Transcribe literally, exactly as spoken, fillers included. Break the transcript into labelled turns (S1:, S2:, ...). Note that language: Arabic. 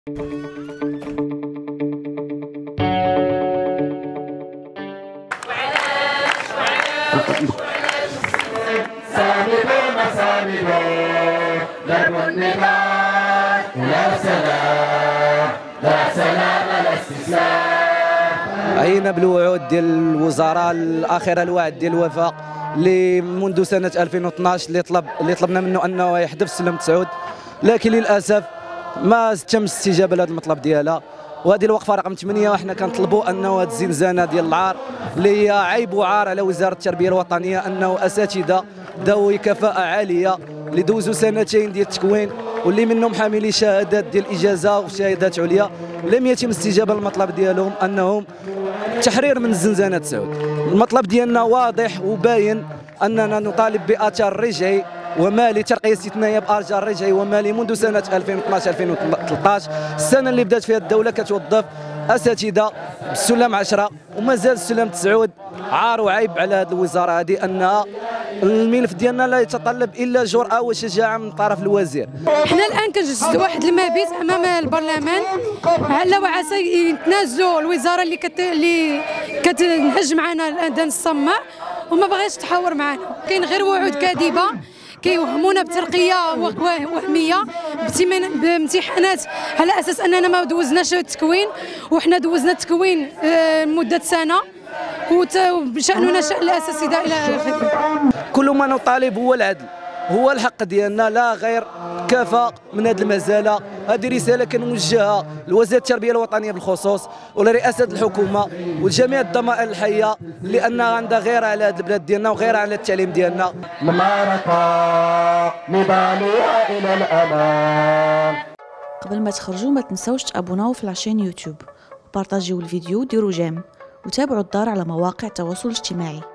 S1: عينا بالوعود ديال الوزراء الاخيره، الوعد ديال الوفاء اللي منذ سنه ألفين واثناش اللي طلب اللي طلبنا منه انه يحذف سلم تسعود، لكن للاسف ما تم الاستجابه لهذا المطلب ديالها. وهذه الوقفه رقم ثمانية، وحنا كنطلبوا انه هذه الزنزانه ديال العار اللي هي عيب وعار على وزاره التربيه الوطنيه، انه اساتذه ذوي كفاءه عاليه اللي دوزوا سنتين ديال التكوين واللي منهم حاملي شهادات ديال الاجازه وشهادات عليا لم يتم الاستجابه للمطلب ديالهم انهم تحرير من الزنزانه تسعود. المطلب ديالنا واضح وباين، اننا نطالب باثار رجعي ومالي، ترقيه استثنائيه بارجاء رجعي ومالي منذ سنه ألفين واثناش ألفين وثلاثطاش، السنه اللي بدات فيها الدوله كتوظف اساتذه بالسلم عشرة ومازال السلم تسعود. عار وعيب على هذه الوزاره هذه، انها الملف ديالنا لا يتطلب الا جرأه وشجاعه من طرف الوزير.
S2: حنا الان كنجلسوا واحد المبيت امام البرلمان على وعسى يتنازلوا الوزاره اللي كت... اللي كتنهج معنا الاذان الصماء وما بغاش تحاور معنا. كاين غير وعود كاذبه كيوهمونا بترقيه وهميه بامتحانات على اساس اننا ما دوزناش التكوين، وحنا دوزنا التكوين مده سنه وشأننا شأن الاساتذه الى اخره.
S1: كل ما نطالب هو العدل، هو الحق ديالنا، لا غير كفى من هذه المساله. هذه رساله كنوجهها لوزير التربيه الوطنيه بالخصوص ولرئاسه الحكومه ولجميع الضمائر الحيه، لانها عندها غير على هذه البلاد ديالنا وغير على التعليم ديالنا.
S3: المعركه نضالها الى الامام.
S4: قبل ما تخرجوا ما تنسوش تابوناو في العشان يوتيوب وبارطاجيو الفيديو وديروا جيم وتابعوا الدار على مواقع التواصل الاجتماعي.